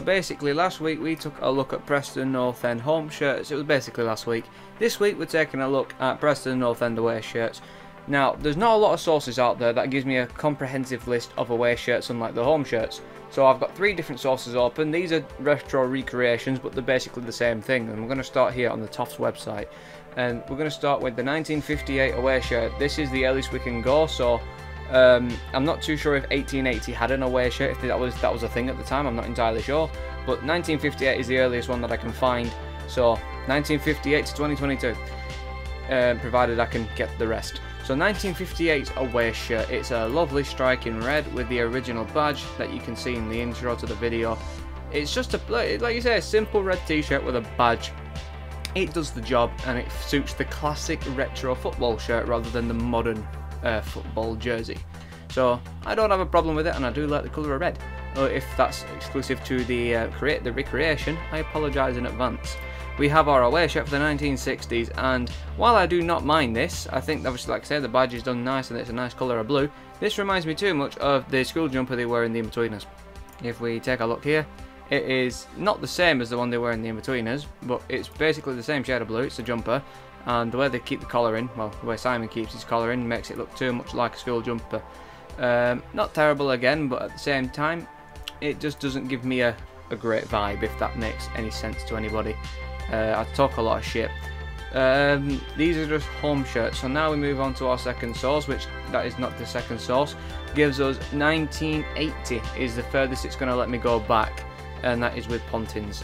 basically last week we took a look at Preston North End home shirts. It was basically last week. This week we're taking a look at Preston North End away shirts. Now, there's not a lot of sources out there that gives me a comprehensive list of away shirts unlike the home shirts. So I've got 3 different sources open. These are retro recreations, but they're basically the same thing. And we're going to start here on the Toffs website. And we're going to start with the 1958 away shirt. This is the earliest we can go, so I'm not too sure if 1880 had an away shirt, if that was a thing at the time. I'm not entirely sure. But 1958 is the earliest one that I can find. So 1958 to 2022, provided I can get the rest. So 1958 away shirt, it's a lovely striking red with the original badge that you can see in the intro to the video. It's just a, like you say, a simple red t-shirt with a badge. It does the job and it suits the classic retro football shirt rather than the modern football jersey. So I don't have a problem with it, and I do like the colour of red. If that's exclusive to the recreation, I apologise in advance. We have our away shirt for the 1960s, and while I do not mind this, I think obviously, like I said, the badge is done nice and it's a nice colour of blue. This reminds me too much of the school jumper they wear in the In-Betweeners. If we take a look here, it is not the same as the one they wear in the In-Betweeners, but it's basically the same shade of blue. It's a jumper, and the way they keep the collar in, well, the way Simon keeps his collar in, makes it look too much like a school jumper. Not terrible again, but at the same time, it just doesn't give me a great vibe, if that makes any sense to anybody. I talk a lot of shit. These are just home shirts. So now we move on to our second source, which that is not the second source. Gives us 1980 is the furthest it's going to let me go back, and that is with Pontins.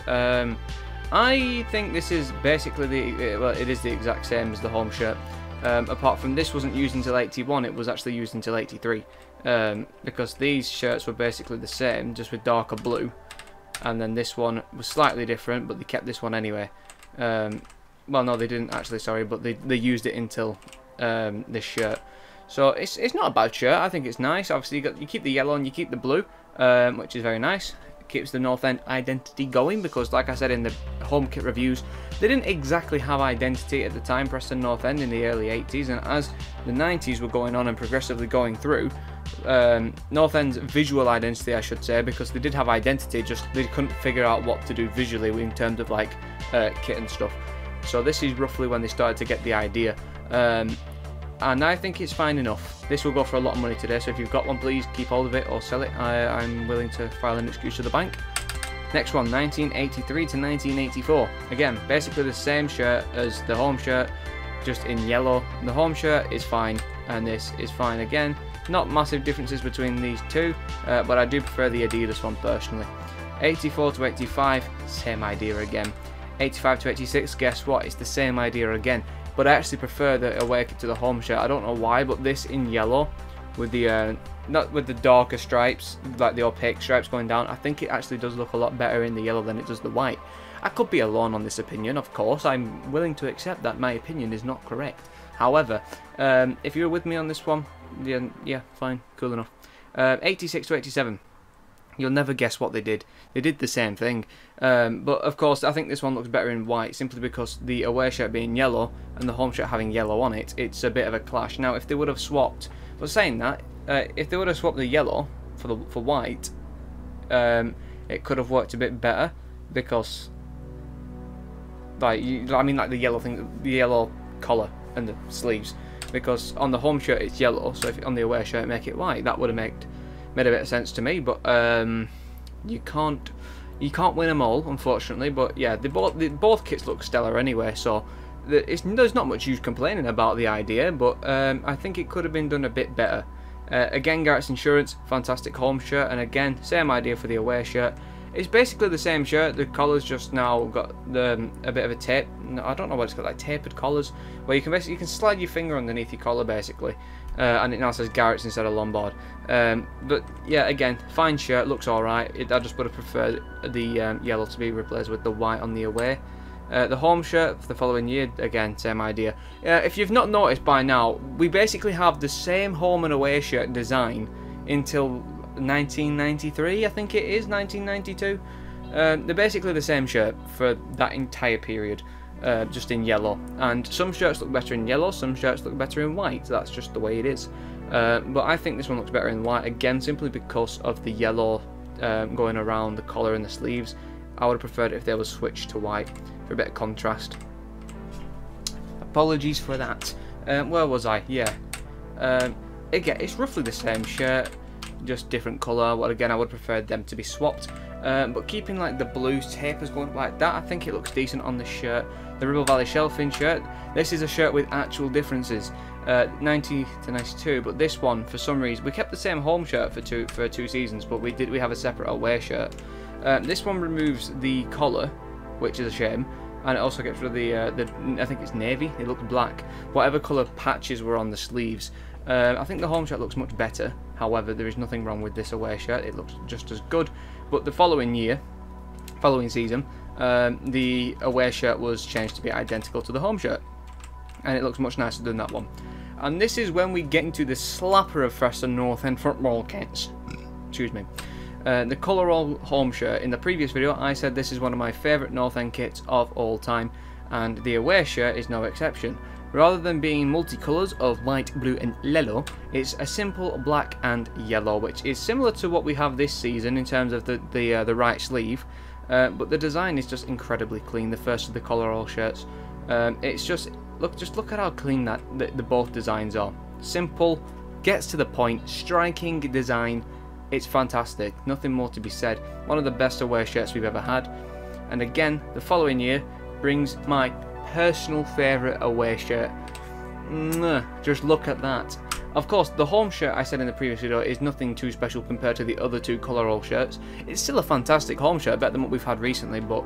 I think this is basically it is the exact same as the home shirt. Apart from this wasn't used until 81, it was actually used until 83. Because these shirts were basically the same, just with darker blue. And then this one was slightly different, but they kept this one anyway. Well, no, they didn't actually, sorry, but they used it until this shirt. So it's not a bad shirt. I think it's nice. Obviously, you keep the yellow and you keep the blue, which is very nice. It keeps the North End identity going, because, like I said in the home kit reviews, they didn't exactly have identity at the time, Preston North End, in the early 80s, and as the 90s were going on and progressively going through, North End's visual identity, I should say, because they did have identity, just they couldn't figure out what to do visually in terms of like kit and stuff. So this is roughly when they started to get the idea, and I think it's fine enough. This will go for a lot of money today, so if you've got one, please keep hold of it or sell it. I'm willing to file an excuse to the bank. Next one, 1983 to 1984. Again, basically the same shirt as the home shirt, just in yellow. The home shirt is fine, and this is fine again. Not massive differences between these two, but I do prefer the Adidas one personally. 84 to 85, same idea again. 85 to 86, guess what? It's the same idea again. But I actually prefer the away kit to the home shirt. I don't know why, but this in yellow, with the not with the darker stripes, like the opaque stripes going down, I think it actually does look a lot better in the yellow than it does the white. I could be alone on this opinion, of course. I'm willing to accept that my opinion is not correct. However, if you're with me on this one, yeah, fine, cool enough. 86 to 87. You'll never guess what they did. They did the same thing. But of course, I think this one looks better in white, simply because the away shirt being yellow and the home shirt having yellow on it, it's a bit of a clash. Now, if they would have swapped, but saying that, if they would have swapped the yellow for white, it could have worked a bit better, because, like, I mean, like the yellow thing, the yellow collar and the sleeves. Because on the home shirt it's yellow, so if on the away shirt make it white, that would have made a bit of sense to me. But you can't win them all, unfortunately. But yeah, both kits look stellar anyway, so there's not much use complaining about the idea. But I think it could have been done a bit better. Again, Garrett's Insurance, fantastic home shirt, and again, same idea for the away shirt. It's basically the same shirt. The collar's just now got a bit of a tape. I don't know what it's got, like tapered collars, where you can slide your finger underneath your collar basically, and it now says Garrett's instead of Lombard. But yeah, again, fine shirt, looks alright. I just would have preferred the yellow to be replaced with the white on the away. The home shirt for the following year, again, same idea. If you've not noticed by now, we basically have the same home and away shirt design until 1993, I think it is, 1992. They're basically the same shirt for that entire period, just in yellow. And some shirts look better in yellow, some shirts look better in white. That's just the way it is. But I think this one looks better in white, again, simply because of the yellow going around the collar and the sleeves. I would have preferred it if they were switched to white for a bit of contrast. Apologies for that. Where was I? Yeah. Again, it's roughly the same shirt, just different colour. Well, again, I would prefer them to be swapped. But keeping like the blue tapers going up like that, I think it looks decent on the shirt. The Ribble Valley Shellfin shirt, this is a shirt with actual differences. 90 to 92, but this one, for some reason, we kept the same home shirt for two seasons, but we have a separate away shirt. This one removes the collar, which is a shame, and it also gets rid of the I think it's navy. It looks black. Whatever colour patches were on the sleeves. I think the home shirt looks much better. However, there is nothing wrong with this away shirt. It looks just as good. But the following season, the away shirt was changed to be identical to the home shirt, and it looks much nicer than that one. And this is when we get into the slapper of Preston North End football kits. Excuse me. The Colourall home shirt. In the previous video, I said this is one of my favourite North End kits of all time, and the away shirt is no exception. Rather than being multicolours of white, blue and yellow, it's a simple black and yellow, which is similar to what we have this season in terms of the right sleeve, but the design is just incredibly clean. The first of the Colourall shirts, it's just look at how clean the both designs are. Simple, gets to the point, striking design. It's fantastic. Nothing more to be said. One of the best away shirts we've ever had. And again, the following year brings my personal favourite away shirt. Just look at that. Of course, the home shirt I said in the previous video is nothing too special compared to the other two Colourall shirts. It's still a fantastic home shirt, better than what we've had recently, but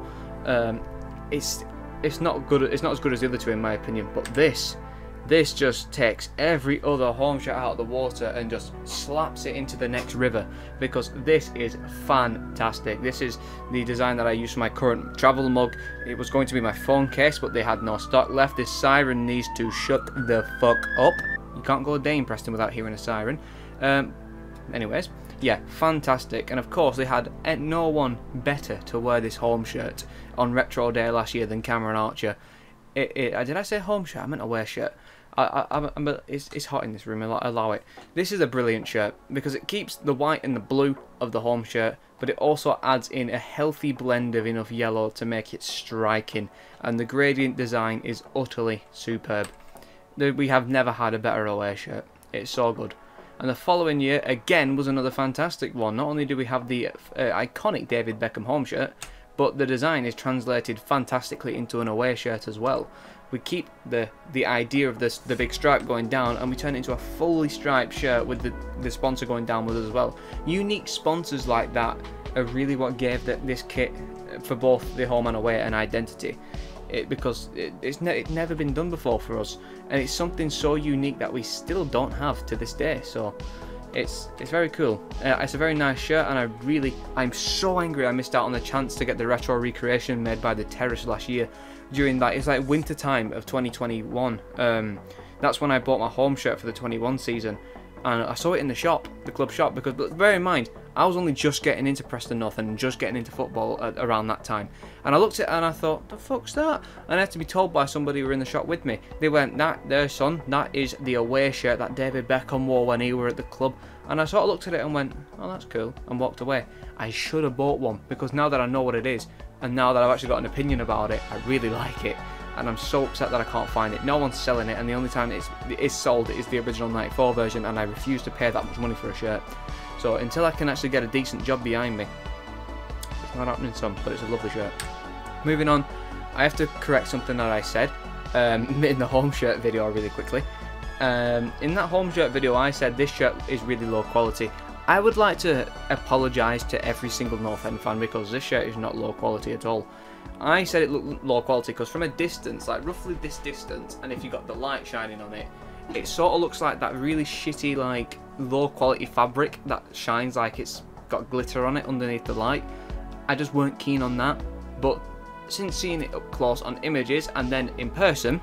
it's not good. It's not as good as the other two in my opinion. But this just takes every other home shirt out of the water and just slaps it into the next river, because this is fantastic. This is the design that I use for my current travel mug. It was going to be my phone case, but they had no stock left. This siren needs to shut the fuck up. You can't go a day in Preston without hearing a siren. Anyways, yeah, fantastic. And of course, they had no one better to wear this home shirt on Retro Day last year than Cameron Archer. Did I say home shirt? I meant away shirt. It's hot in this room, allow it. This is a brilliant shirt because it keeps the white and the blue of the home shirt, but it also adds in a healthy blend of enough yellow to make it striking, and the gradient design is utterly superb. We have never had a better away shirt. It's so good. And the following year again was another fantastic one. Not only do we have the iconic David Beckham home shirt, but the design is translated fantastically into an away shirt as well. We keep the idea of the big stripe going down, and we turn it into a fully striped shirt with the sponsor going down with us as well. Unique sponsors like that are really what gave this kit for both the home and away an identity. Because it's never been done before for us, and it's something so unique that we still don't have to this day. So it's very cool. It's a very nice shirt, and I'm so angry I missed out on the chance to get the retro recreation made by the Terrace last year. During that, it's like winter time of 2021. That's when I bought my home shirt for the 21 season, and I saw it in the shop, the club shop, because bear in mind, I was only just getting into Preston North and just getting into football around that time. And I looked at it and I thought, the fuck's that? And I had to be told by somebody who were in the shop with me. They went, there son, that is the away shirt that David Beckham wore when he were at the club. And I sort of looked at it and went, oh, that's cool, and walked away. I should have bought one, because now that I know what it is, and now that I've actually got an opinion about it, I really like it. And I'm so upset that I can't find it. No one's selling it, and the only time it is sold is the original 94 version, and I refuse to pay that much money for a shirt. So until I can actually get a decent job behind me, it's not happening, son, but it's a lovely shirt. Moving on, I have to correct something that I said in the home shirt video really quickly. In that home shirt video, I said this shirt is really low quality. I would like to apologise to every single North End fan, because this shirt is not low quality at all. I said it looked low quality because from a distance, like roughly this distance, and if you got the light shining on it, it sort of looks like that really shitty, like low quality fabric that shines like it's got glitter on it underneath the light. I just weren't keen on that, but since seeing it up close on images and then in person,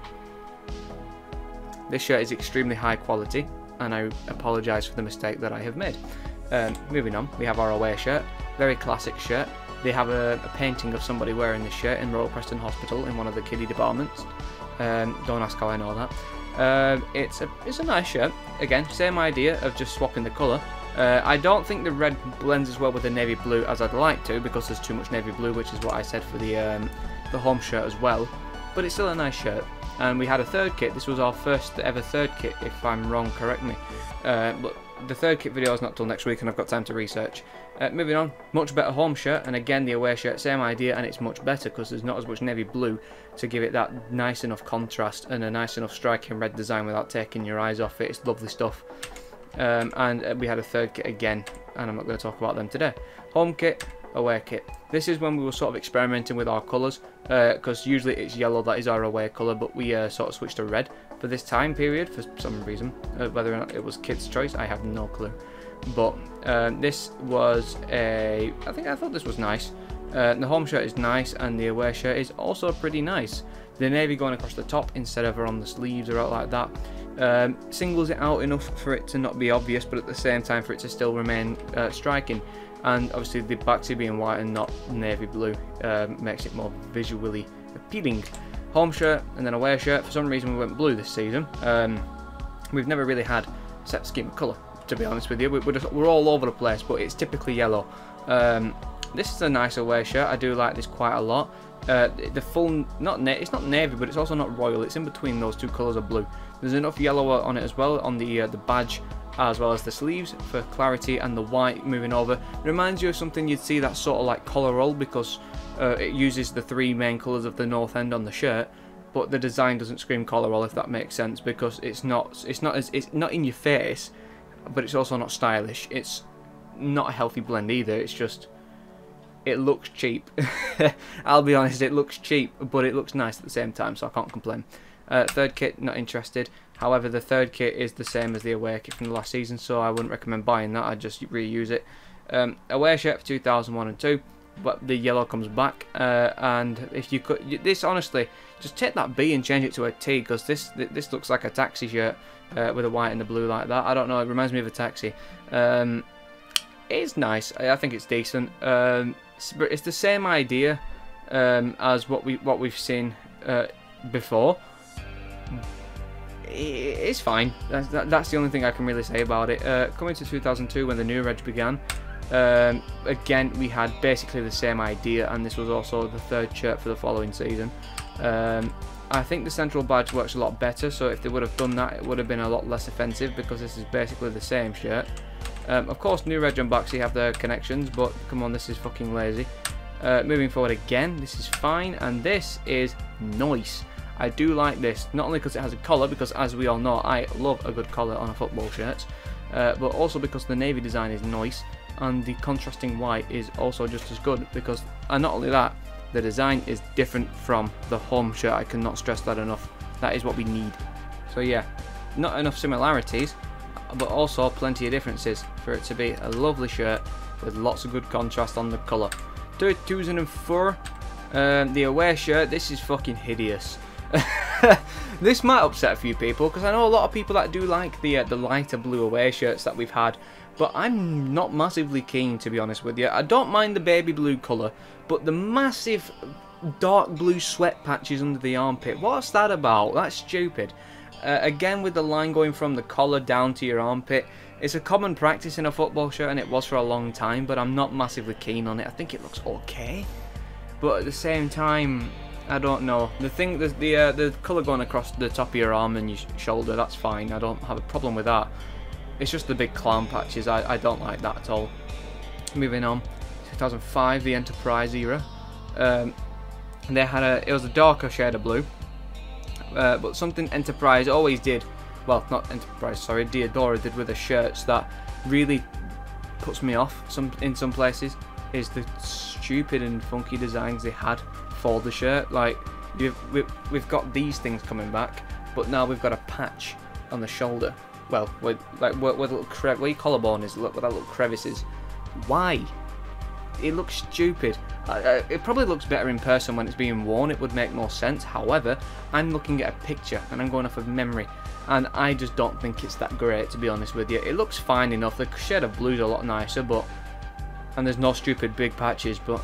this shirt is extremely high quality, and I apologise for the mistake that I have made. Moving on, we have our away shirt, very classic shirt. They have a painting of somebody wearing this shirt in Royal Preston Hospital in one of the kiddie departments. Don't ask how I know that. It's a nice shirt. Again, same idea of just swapping the colour. I don't think the red blends as well with the navy blue as I'd like to, because there's too much navy blue, which is what I said for the home shirt as well. But it's still a nice shirt. And we had a third kit. This was our first ever third kit, if I'm wrong, correct me. But the third kit video is not till next week, and I've got time to research. Moving on, much better home shirt, and again the away shirt, same idea, and it's much better because there's not as much navy blue to give it that nice enough contrast and a nice enough striking red design without taking your eyes off it. It's lovely stuff. And we had a third kit again, and I'm not going to talk about them today. Home kit, away kit. This is when we were sort of experimenting with our colours, because usually it's yellow that is our away colour, but we sort of switched to red for this time period for some reason. Whether or not it was kit's choice, I have no clue. But this was I thought this was nice. The home shirt is nice, and the away shirt is also pretty nice. The navy going across the top instead of on the sleeves or out like that singles it out enough for it to not be obvious, but at the same time for it to still remain striking. And obviously the backsy being white and not navy blue makes it more visually appealing. Home shirt and then away shirt. For some reason we went blue this season. We've never really had set scheme of colour, to be honest with you. We're all over the place, but it's typically yellow. This is a nice away shirt. I do like this quite a lot. The full, it's not navy, but it's also not royal. It's in between those two colours of blue. There's enough yellow on it as well on the badge, as well as the sleeves for clarity, and the white moving over. It reminds you of something you'd see that's sort of like collar roll, because it uses the three main colours of the North End on the shirt, but the design doesn't scream collar roll, if that makes sense, because it's not in your face, but it's also not stylish. It's not a healthy blend either. It's just, it looks cheap. I'll be honest, it looks cheap, but it looks nice at the same time, so I can't complain. Third kit, not interested. However, the third kit is the same as the away kit from the last season, so I wouldn't recommend buying that. I'd just reuse it. Away shirt for 2001 and 2, but the yellow comes back. And if you could, this honestly, just take that B and change it to a T, because this looks like a taxi shirt with a white and the blue like that. I don't know, it reminds me of a taxi. It's nice. I think it's decent. It's the same idea as what we've seen before. It's fine. That's the only thing I can really say about it. Coming to 2002, when the new reg began, again we had basically the same idea, and this was also the third shirt for the following season. I think the central badge works a lot better, so if they would have done that, it would have been a lot less offensive, because this is basically the same shirt. Of course, new reg and backsy have their connections, but come on, this is fucking lazy. Moving forward again, this is fine, and this is nice. I do like this, not only because it has a collar, because as we all know, I love a good collar on a football shirt, but also because the navy design is nice, and the contrasting white is also just as good, because, and not only that, the design is different from the home shirt. I cannot stress that enough. That is what we need. So yeah, not enough similarities, but also plenty of differences for it to be a lovely shirt with lots of good contrast on the colour. 2004, the away shirt, this is fucking hideous. This might upset a few people, because I know a lot of people that do like the lighter blue away shirts that we've had, but I'm not massively keen, to be honest with you. I don't mind the baby blue colour, but the massive dark blue sweat patches under the armpit, what's that about? That's stupid. Again, with the line going from the collar down to your armpit, it's a common practice in a football shirt, and it was for a long time, but I'm not massively keen on it. I think it looks okay, but at the same time, I don't know. The colour going across the top of your arm and your shoulder, that's fine. I don't have a problem with that. It's just the big clown patches. I don't like that at all. Moving on, 2005, the Enterprise era. They had it was a darker shade of blue, but something Enterprise always did. Well, not Enterprise, sorry. Diadora did with the shirts that really puts me off. In some places, is the stupid and funky designs they had for the shirt. Like we've got these things coming back, but now we've got a patch on the shoulder. Well, with like where the little where your collarbone is, look where that little crevice is. Why? It looks stupid. It probably looks better in person when it's being worn. It would make more sense. However, I'm looking at a picture and I'm going off of memory, and I just don't think it's that great, to be honest with you. It looks fine enough. The shade of blue is a lot nicer, but and there's no stupid big patches, but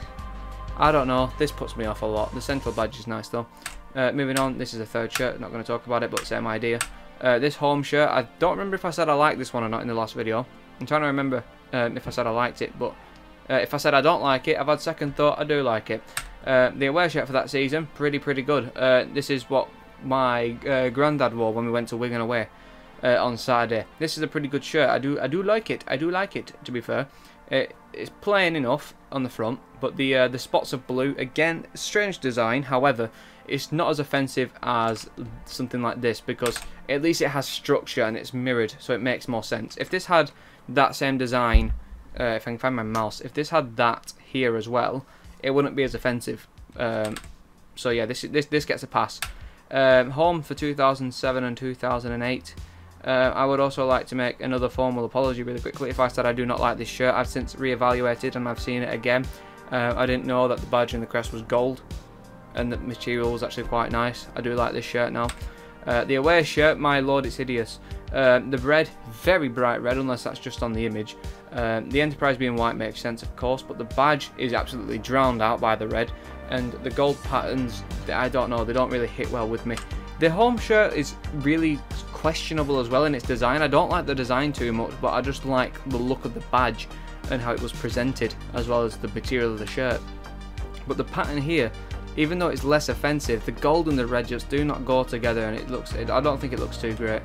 I don't know. This puts me off a lot. The central badge is nice though. Moving on, this is a third shirt. Not going to talk about it, but same idea. This home shirt, I don't remember if I said I like this one or not in the last video. I'm trying to remember if I said I liked it, but if I said I don't like it, I've had second thought, I do like it. The away shirt for that season, pretty good. This is what my granddad wore when we went to Wigan away on Saturday. This is a pretty good shirt. I do like it. I do like it, to be fair. It's plain enough on the front, but the spots of blue, again, strange design. However, it's not as offensive as something like this because at least it has structure and it's mirrored, so it makes more sense. If this had that same design, if I can find my mouse, if this had that here as well, it wouldn't be as offensive. So yeah, this gets a pass. Home for 2007 and 2008. I would also like to make another formal apology really quickly. If I said I do not like this shirt, I've since re-evaluated and I've seen it again. I didn't know that the badge and the crest was gold and the material was actually quite nice. I do like this shirt now. The away shirt, my lord, it's hideous. The red, very bright red, unless that's just on the image. The Enterprise being white makes sense, of course, but the badge is absolutely drowned out by the red. And the gold patterns, I don't know, they don't really hit well with me. The home shirt is really questionable as well in its design. I don't like the design too much, but I just like the look of the badge and how it was presented, as well as the material of the shirt. But the pattern here, even though it's less offensive, the gold and the red just do not go together, and I don't think it looks too great.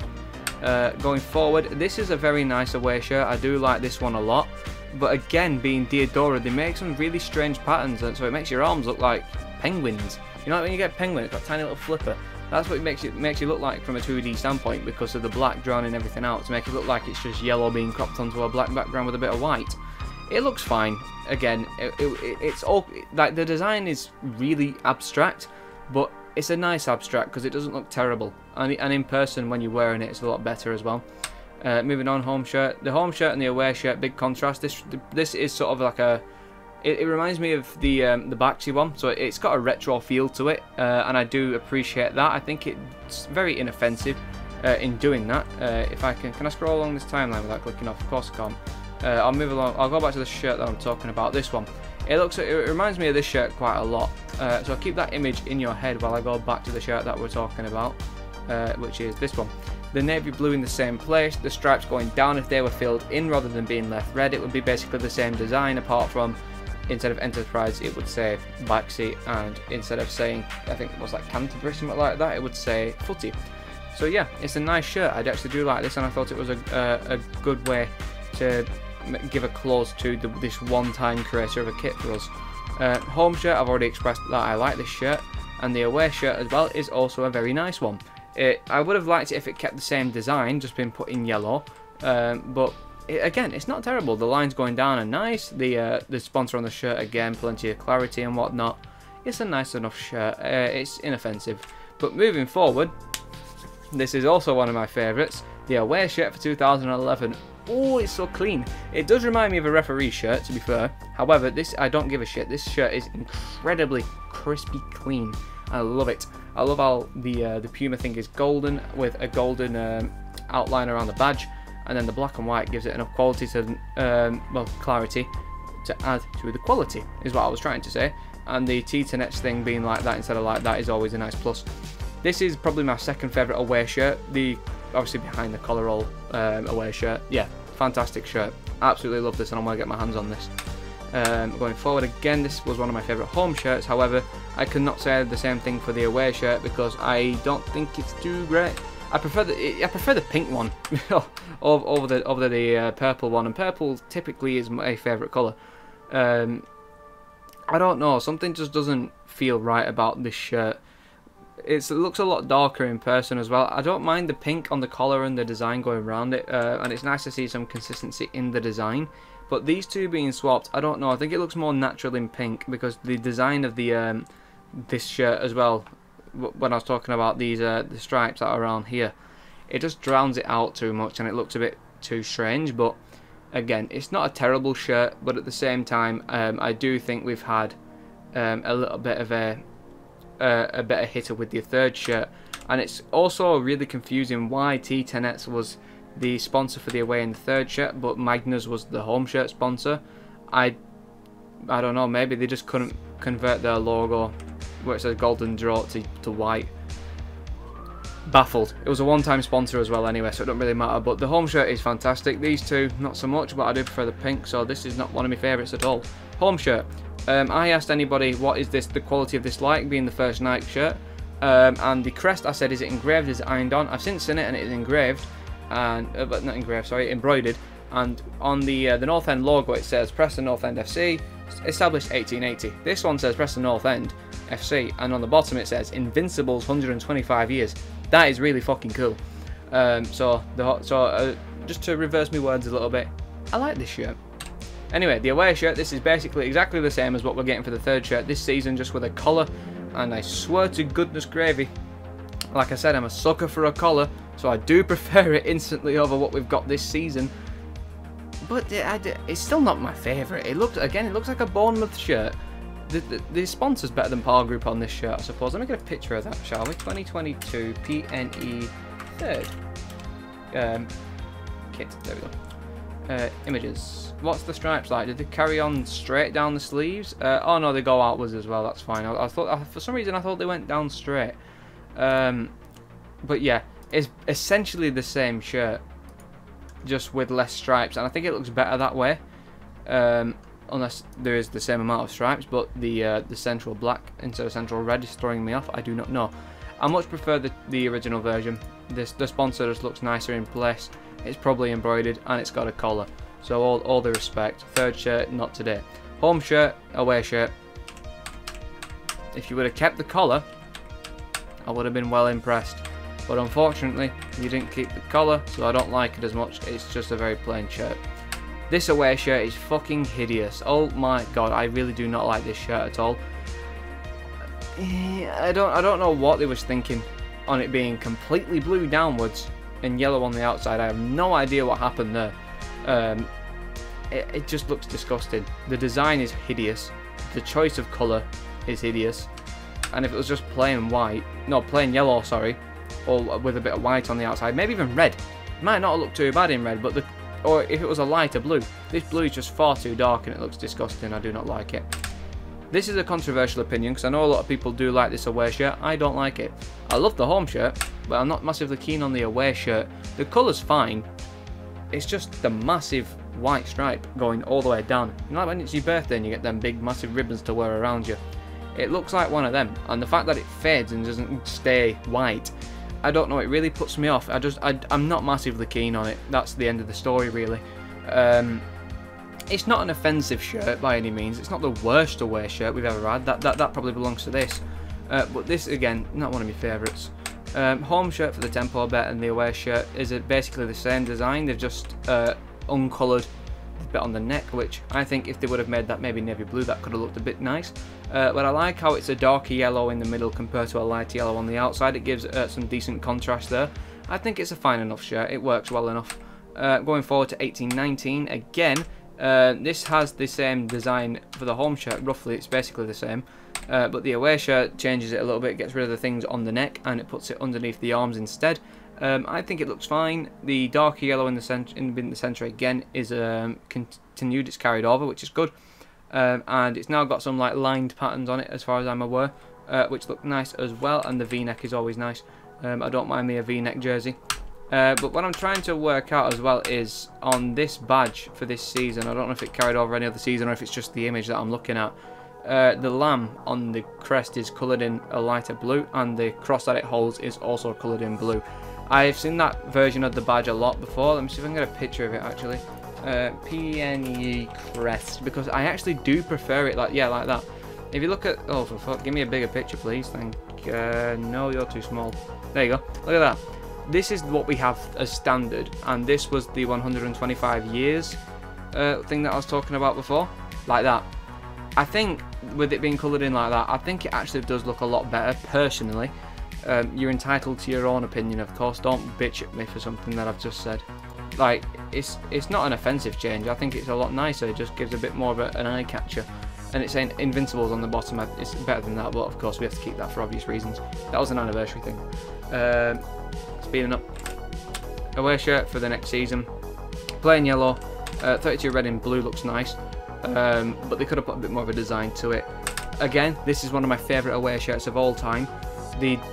Going forward, this is a very nice away shirt. I do like this one a lot. But again, being Diadora, they make some really strange patterns, and so it makes your arms look like penguins. You know, when you get penguin, it's got a tiny little flipper. That's what it makes you look like from a 2D standpoint, because of the black drowning everything out, to make it look like it's just yellow being cropped onto a black background with a bit of white. It looks fine. Again, it's all like the design is really abstract, but it's a nice abstract because it doesn't look terrible. And in person, when you're wearing it, it's a lot better as well. Moving on, home shirt. The home shirt and the away shirt, big contrast. This is sort of like a. It reminds me of the Baxi one, so it's got a retro feel to it, and I do appreciate that. I think it's very inoffensive in doing that. If I can I scroll along this timeline without clicking off? Of course I can't. I'll move along. I'll go back to the shirt that I'm talking about. This one. It reminds me of this shirt quite a lot. So keep that image in your head while I go back to the shirt that we're talking about, which is this one. The navy blue in the same place, the stripes going down. If they were filled in rather than being left red, it would be basically the same design, apart from instead of Enterprise it would say Baxi, and instead of saying, I think it was like Canterbury, something like that, it would say Footy. So yeah, it's a nice shirt. I actually do like this, and I thought it was a good way to give a close to this one-time creator of a kit for us. Home shirt, I've already expressed that I like this shirt, and the away shirt as well is also a very nice one. I would have liked it if it kept the same design, just been put in yellow, but again, it's not terrible. The lines going down are nice. The sponsor on the shirt, again, plenty of clarity and whatnot. It's a nice enough shirt. It's inoffensive. But moving forward, this is also one of my favourites. The away shirt for 2011. Oh, it's so clean. It does remind me of a referee shirt, to be fair. However, this, I don't give a shit. This shirt is incredibly crispy clean. I love it. I love how the Puma thing is golden with a golden outline around the badge, and then the black and white gives it enough quality to, well, clarity to add to the quality, is what I was trying to say. And the Titanets thing being like that instead of like that is always a nice plus. This is probably my second favourite away shirt. The obviously behind the collar roll away shirt. Yeah, fantastic shirt. Absolutely love this, and I'm gonna get my hands on this. Going forward, again, this was one of my favourite home shirts. However, I cannot say the same thing for the away shirt because I don't think it's too great. I prefer the pink one over the purple one, and purple typically is my favourite colour. I don't know, something just doesn't feel right about this shirt. It looks a lot darker in person as well. I don't mind the pink on the collar and the design going around it, and it's nice to see some consistency in the design. But these two being swapped, I don't know. I think it looks more natural in pink because the design of the this shirt as well. When I was talking about these the stripes that are around here, it just drowns it out too much, and it looks a bit too strange. But again, it's not a terrible shirt. But at the same time, I do think we've had a little bit of a better hitter with the third shirt, and it's also really confusing why T10X was the sponsor for the away in the third shirt, but Magnus was the home shirt sponsor. I don't know, maybe they just couldn't convert their logo where it says golden draw to white. Baffled. It was a one-time sponsor as well anyway, so it don't really matter, but the home shirt is fantastic. These two, not so much, but I do prefer the pink, so this is not one of my favourites at all. Home shirt. I asked anybody, what is this, the quality of this like, being the first Nike shirt, and the crest, I said, is it engraved, is it ironed on? I've since seen it and it is engraved, and but not engraved, sorry, embroidered, and on the North End logo it says Preston North End FC, established 1880. This one says Preston North End FC, and on the bottom it says Invincibles 125 years. That is really fucking cool. Just to reverse my words a little bit, I like this shirt. Anyway, the away shirt, this is basically exactly the same as what we're getting for the third shirt this season, just with a collar, and I swear to goodness gravy, like I said, I'm a sucker for a collar, so I do prefer it instantly over what we've got this season. But it's still not my favourite. It looks like a Bournemouth shirt. The sponsor's better than Power Group on this shirt, I suppose. Let me get a picture of that, shall we? 2022 PNE third kit. There we go. Images. What's the stripes like? Did they carry on straight down the sleeves? Oh no, they go outwards as well. That's fine. I thought, for some reason, I thought they went down straight. But yeah, it's essentially the same shirt, just with less stripes, and I think it looks better that way. Unless there is the same amount of stripes, but the central black instead of central red is throwing me off. I do not know. I much prefer the original version. The sponsor just looks nicer in place. It's probably embroidered and it's got a collar. So all the respect. Third shirt, not today. Home shirt, away shirt. If you would have kept the collar, I would have been well impressed. But unfortunately, you didn't keep the collar, so I don't like it as much. It's just a very plain shirt. This away shirt is fucking hideous. Oh my god, I really do not like this shirt at all. I don't know what they was thinking on it being completely blue downwards and yellow on the outside. I have no idea what happened there. It just looks disgusting. The design is hideous. The choice of colour is hideous. And if it was just plain white, no, plain yellow, sorry, or with a bit of white on the outside, maybe even red, it might not look too bad in red, but or if it was a lighter blue. This blue is just far too dark and it looks disgusting. I do not like it. This is a controversial opinion because I know a lot of people do like this away shirt. I don't like it. I love the home shirt, but I'm not massively keen on the away shirt. The colour's fine. It's just the massive white stripe going all the way down. You know, like when it's your birthday and you get them big massive ribbons to wear around you. It looks like one of them, and the fact that it fades and doesn't stay white, I don't know, it really puts me off. I'm not massively keen on it. That's the end of the story, really. It's not an offensive shirt by any means. It's not the worst away shirt we've ever had. That probably belongs to this. But this, again, not one of my favourites. Home shirt for the Tempo Bet and the away shirt is basically the same design. They've just uncoloured the bit on the neck, which I think if they would have made that maybe navy blue, that could have looked a bit nice. But I like how it's a darker yellow in the middle compared to a light yellow on the outside. It gives some decent contrast there. I think it's a fine enough shirt. It works well enough. Going forward to 1819, again, this has the same design for the home shirt, roughly. It's basically the same. But the away shirt changes it a little bit, gets rid of the things on the neck, and it puts it underneath the arms instead. I think it looks fine. The darker yellow in the centre again is continued. It's carried over, which is good. And it's now got some like lined patterns on it, as far as I'm aware, which look nice as well. And the V-neck is always nice. I don't mind me a V-neck jersey. But what I'm trying to work out as well is on this badge for this season. I don't know if it carried over any other season or if it's just the image that I'm looking at. The lamb on the crest is coloured in a lighter blue, and the cross that it holds is also coloured in blue. I've seen that version of the badge a lot before. Let me see if I can get a picture of it actually. PNE crest, because I actually do prefer it like that. If you look at, oh for fuck, give me a bigger picture please. Thank you. No, you're too small. There you go. Look at that. This is what we have as standard, and this was the 125 years thing that I was talking about before, like that. I think with it being coloured in like that, I think it actually does look a lot better, personally. You're entitled to your own opinion, of course. Don't bitch at me for something that I've just said. Like, it's not an offensive change. I think it's a lot nicer. It just gives a bit more of an eye catcher. And it's saying Invincibles on the bottom. It's better than that, but of course we have to keep that for obvious reasons. That was an anniversary thing. Speeding up. Away shirt for the next season. Plain yellow. 32 red and blue looks nice. But they could have put a bit more of a design to it. Again, this is one of my favourite away shirts of all time. The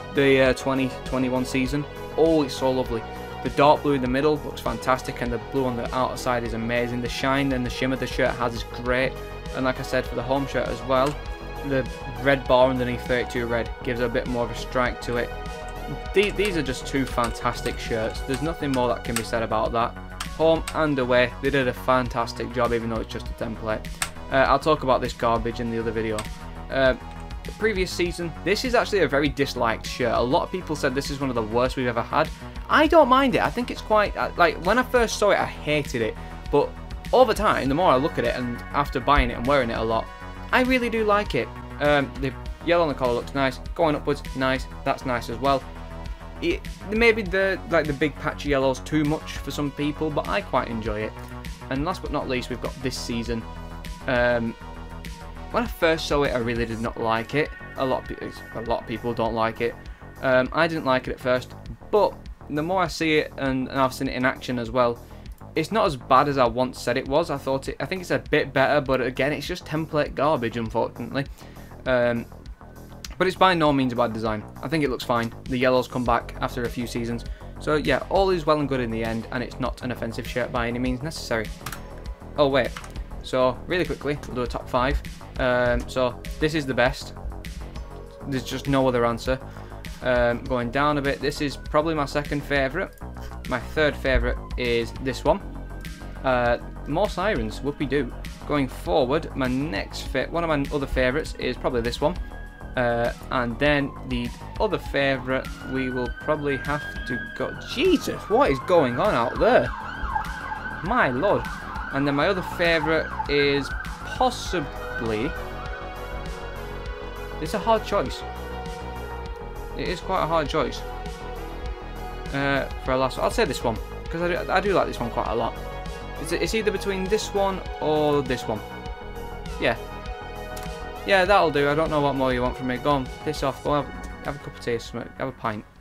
the 2021 season. Oh, it's so lovely. The dark blue in the middle looks fantastic, and the blue on the outer side is amazing. The shine and the shimmer the shirt has is great, and like I said, for the home shirt as well, the red bar underneath 32 red gives a bit more of a strike to it. These are just two fantastic shirts. There's nothing more that can be said about that. Home and away, they did a fantastic job, even though it's just a template. I'll talk about this garbage in the other video. The previous season, this is actually a very disliked shirt. A lot of people said this is one of the worst we've ever had. I don't mind it. I think it's quite, like, when I first saw it, I hated it. But over time, the more I look at it, and after buying it and wearing it a lot, I really do like it. The yellow on the collar looks nice. Going upwards, nice. That's nice as well. Maybe the big patchy yellow's too much for some people, but I quite enjoy it. And last but not least, we've got this season. When I first saw it, I really did not like it. A lot of people don't like it. I didn't like it at first, but the more I see it, and I've seen it in action as well, it's not as bad as I once said it was. I think it's a bit better, but again, it's just template garbage, unfortunately. But it's by no means a bad design. I think it looks fine. The yellows come back after a few seasons. So yeah, all is well and good in the end, and it's not an offensive shirt by any means necessary. Oh wait, so really quickly, we'll do a top 5. So this is the best. There's just no other answer. Going down a bit, this is probably my second favourite. My third favourite is this one. More sirens, whoopie-doo. Going forward, one of my other favourites is probably this one. And then the other favourite, we will probably have to go... Jesus, what is going on out there? My lord. And then my other favourite is possibly... It's a hard choice. It is quite a hard choice. For a last one. I'll say this one, because I do like this one quite a lot. It's either between this one or this one. Yeah. Yeah, that'll do. I don't know what more you want from me. Go on, piss off. Go have a cup of tea, have a pint.